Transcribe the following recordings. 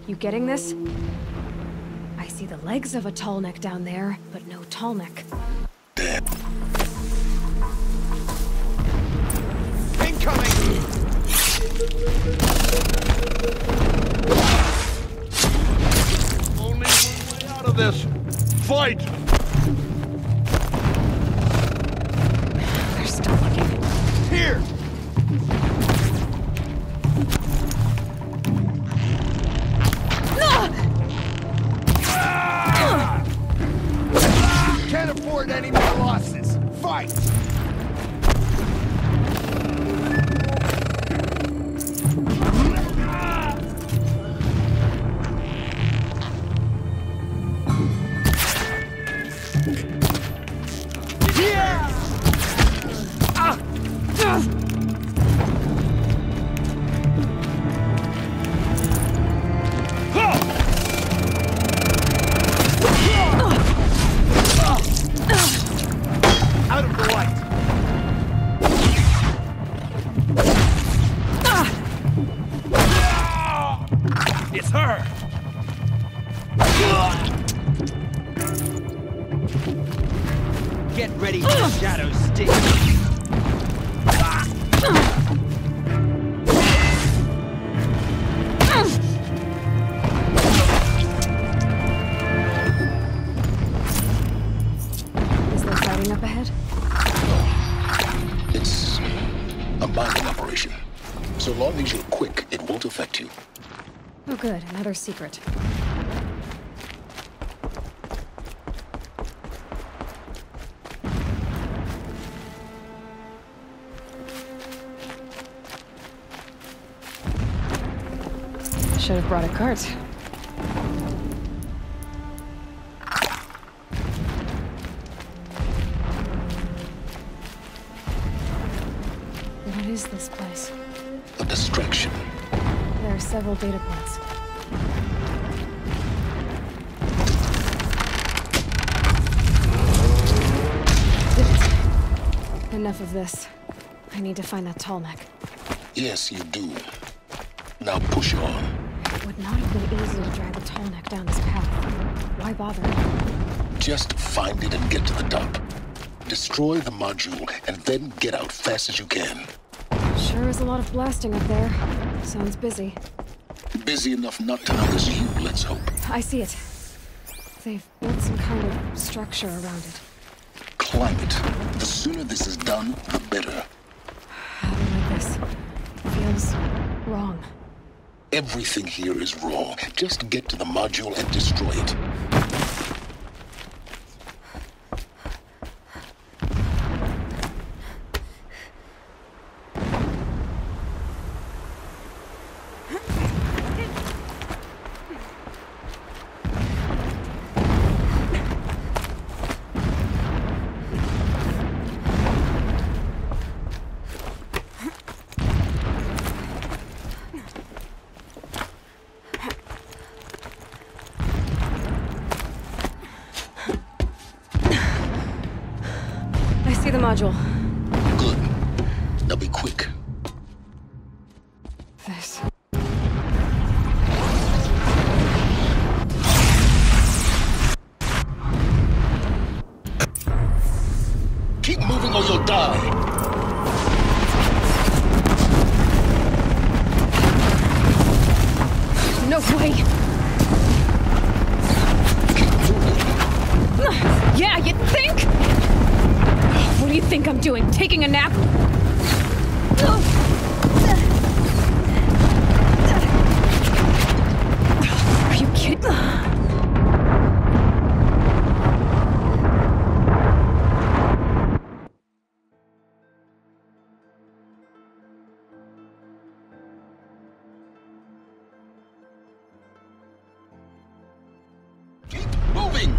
You getting this? I see the legs of a tall neck down there, but no tall neck. Damn. Incoming! Only one way out of this. Fight! They're still looking. Here! Can't afford any more losses. Fight! Out of the light! It's her! Get ready for the shadow stick. Is there fighting up ahead? It's a mining operation. So long as you're quick, it won't affect you. Oh good, another secret. Should have brought a cart. What is this place? A distraction. There are several data points. Did it. Enough of this. I need to find that tall neck. Yes, you do. Now push on. It would not have been easy to drag the tall neck down this path. Why bother? Just find it and get to the top. Destroy the module and then get out fast as you can. Sure is a lot of blasting up there. Sounds busy. Busy enough not to notice you, let's hope. I see it. They've built some kind of structure around it. Climb it. The sooner this is done, the better. I don't like this. Feels wrong. Everything here is wrong. Just get to the module and destroy it. See the module. Good. Now be quick. This. Keep moving or you'll die. No way! Keep moving. Yeah, you think? What do you think I'm doing? Taking a nap? Are you kidding? Keep moving.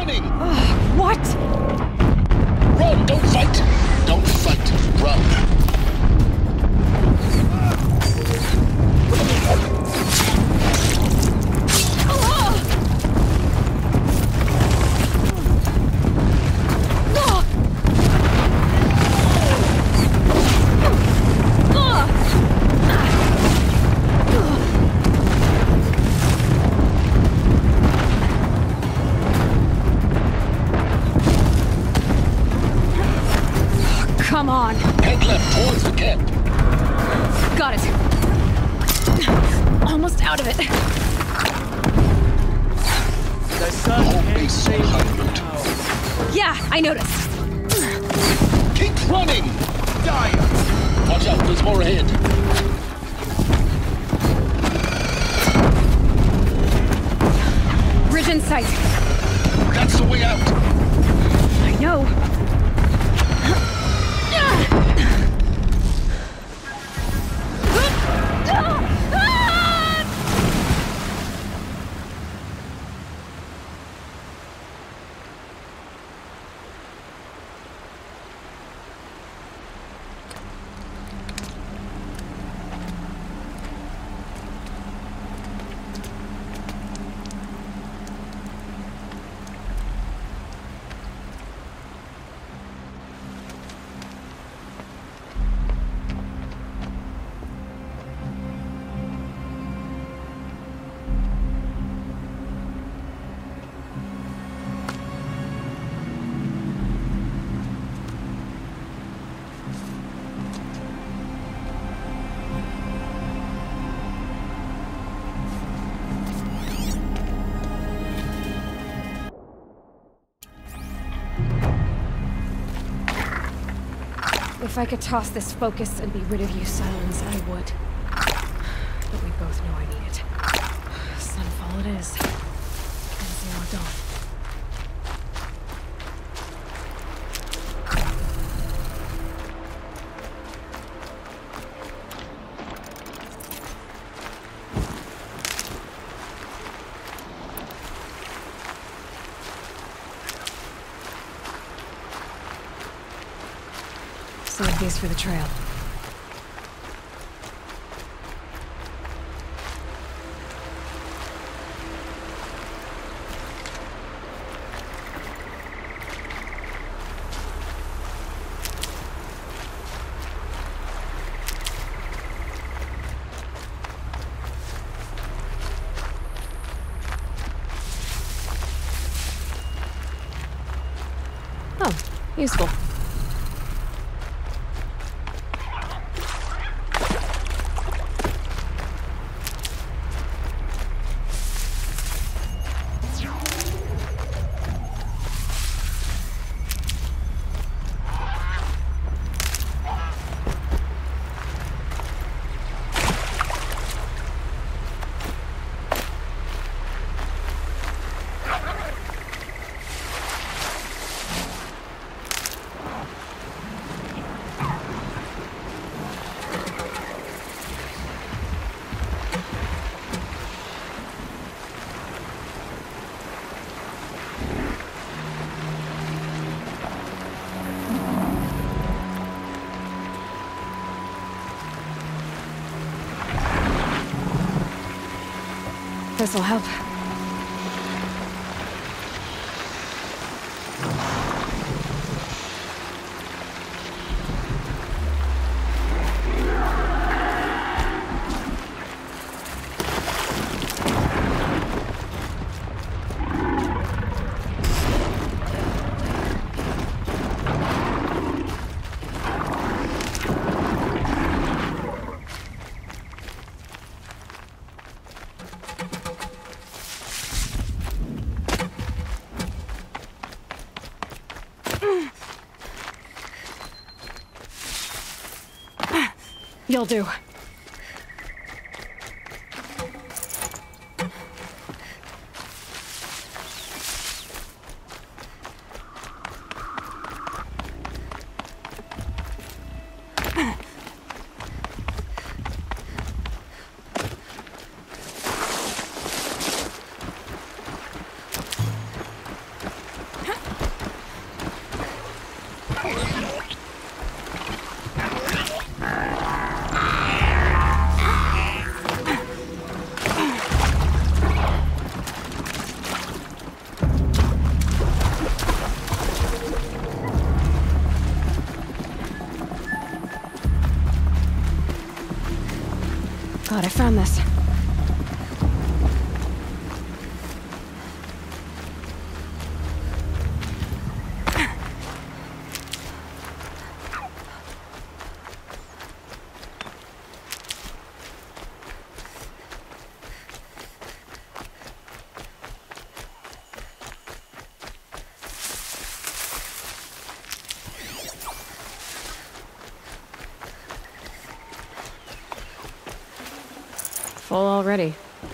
running! What? Run! Don't fight! Don't fight! Run! Come on. Head left towards the camp. Got it. Almost out of it. The The sun whole can't base is save on me high alert. now. Yeah, I noticed. Keep running! Dire! Watch out, there's more ahead. Bridge in sight. That's the way out. I know. If I could toss this focus and be rid of you, Silence, I would. But we both know I need it. Sunfall it is. And Zero Dawn. Save these for the trail. Oh, useful. This'll help. You'll do. full already.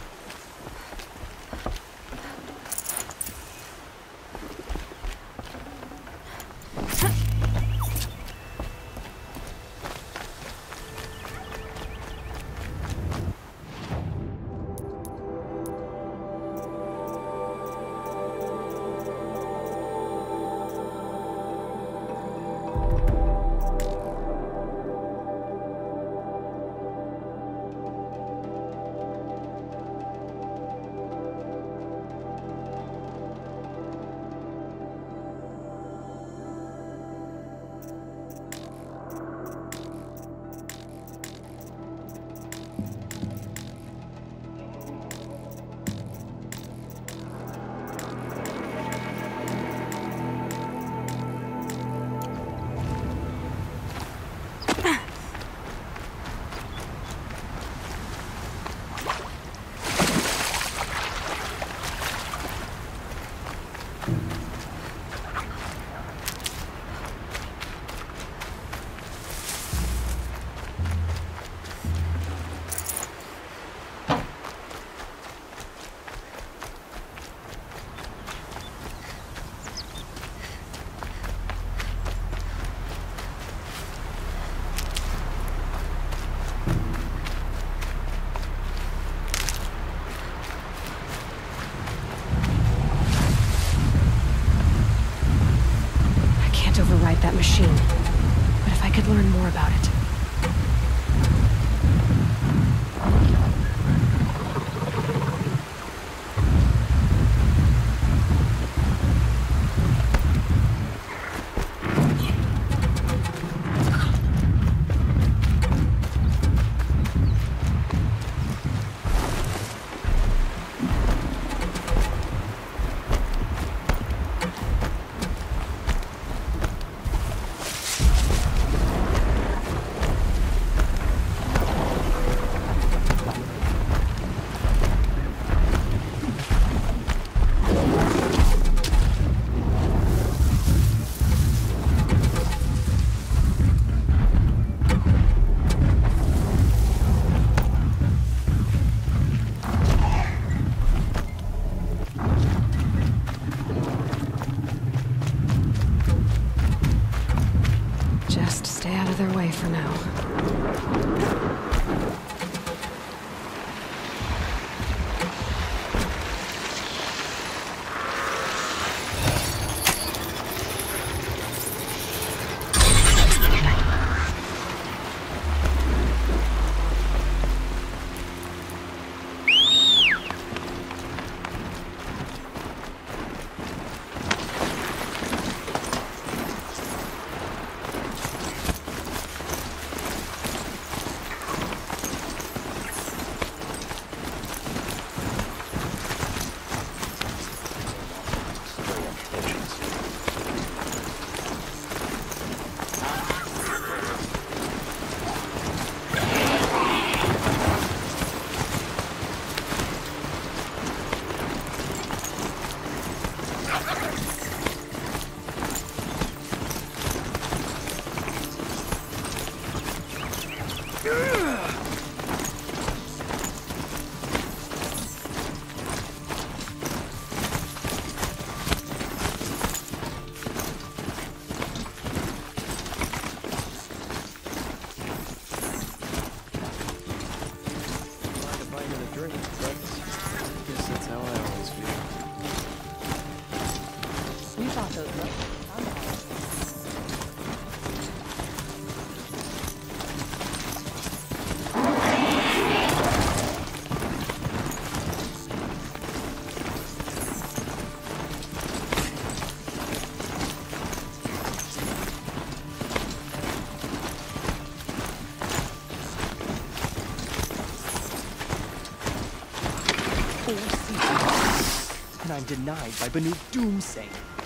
That machine. But if I could learn more about it. Stay out of their way for now. And I'm denied by Banu Doomsay.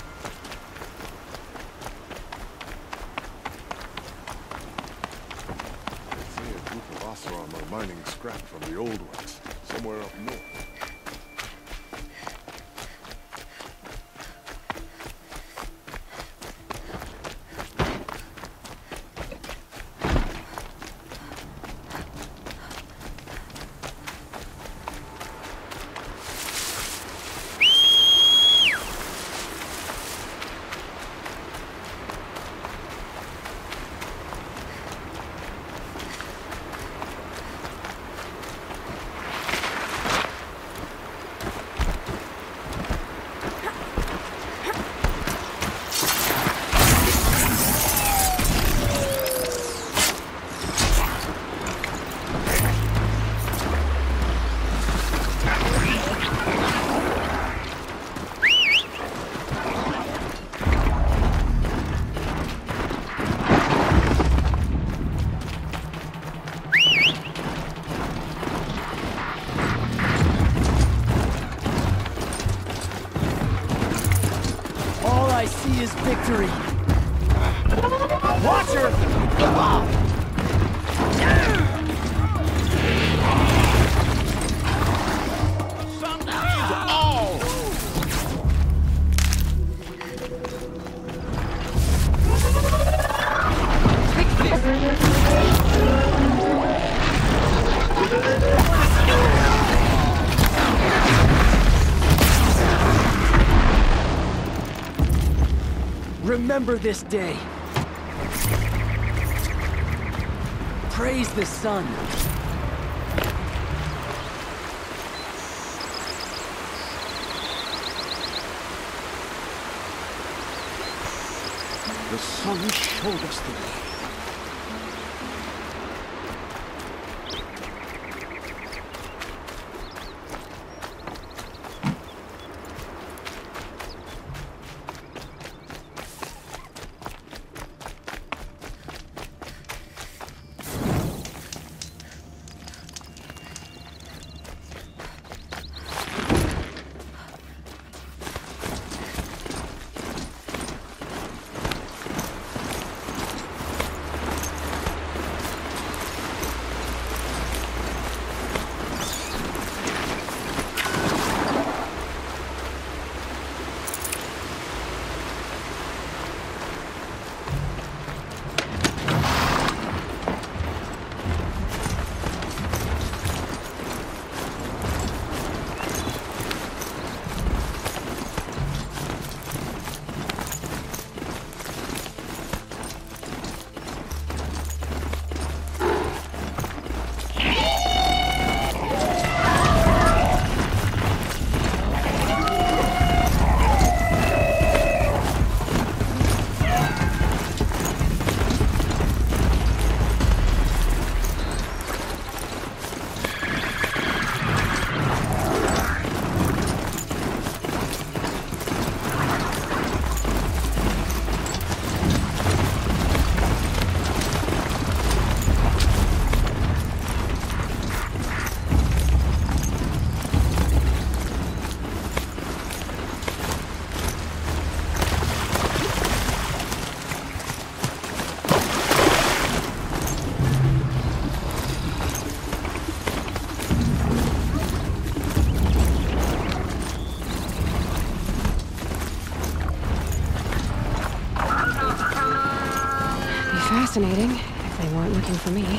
I see a group of Oseram are mining scrap from the old ones, somewhere up north. I see is victory. Watcher! Remember this day. Praise the sun. The sun showed us the way. Fascinating, if they weren't looking for me.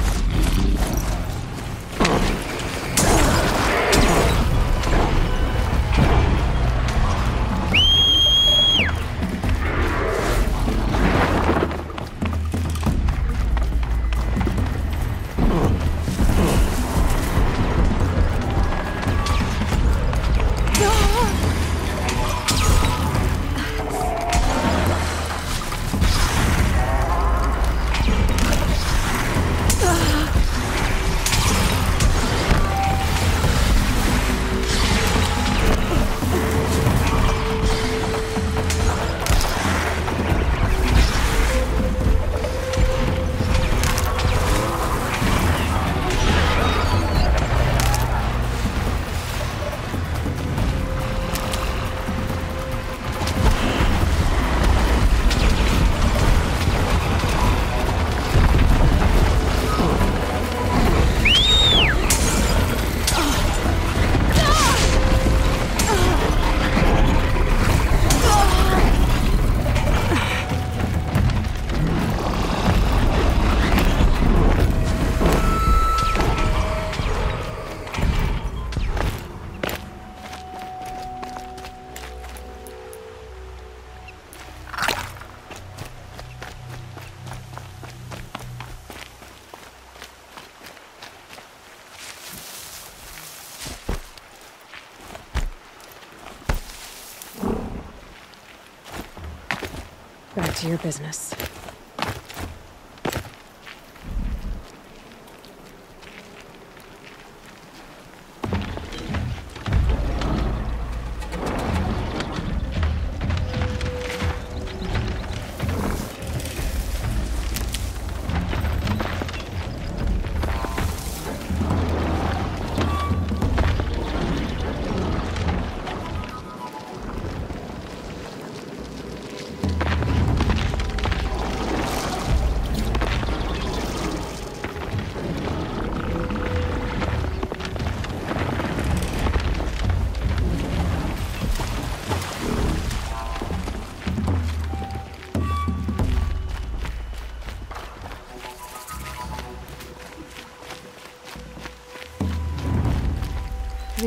Back to your business.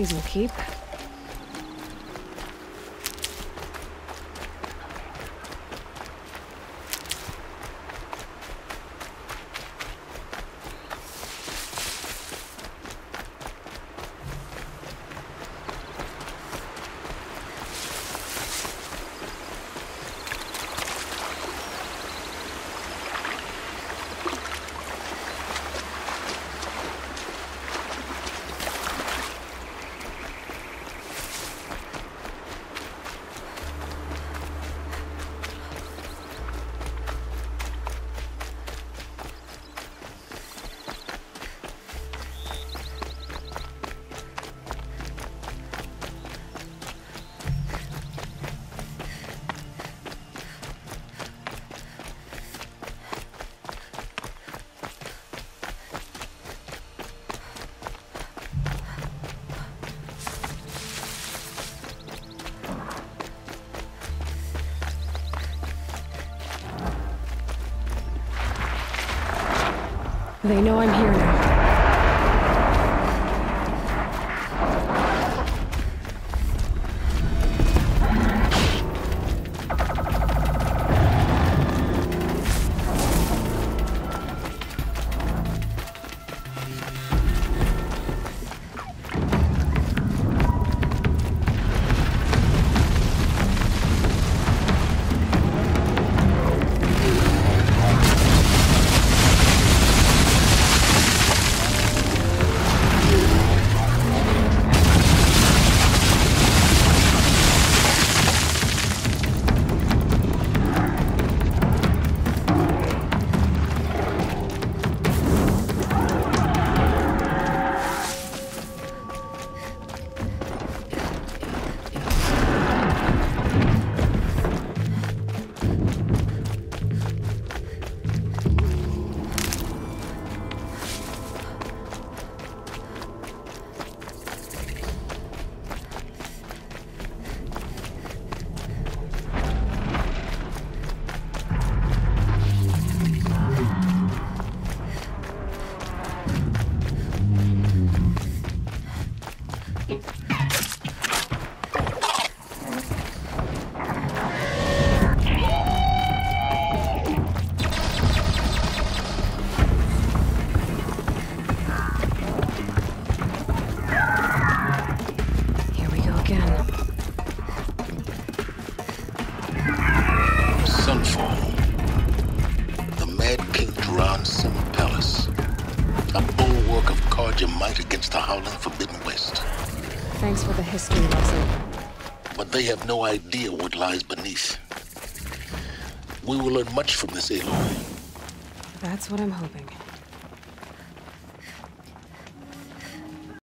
These will keep. They know I'm here now. Thanks for the history lesson. But they have no idea what lies beneath. We will learn much from this, Aloy. That's what I'm hoping.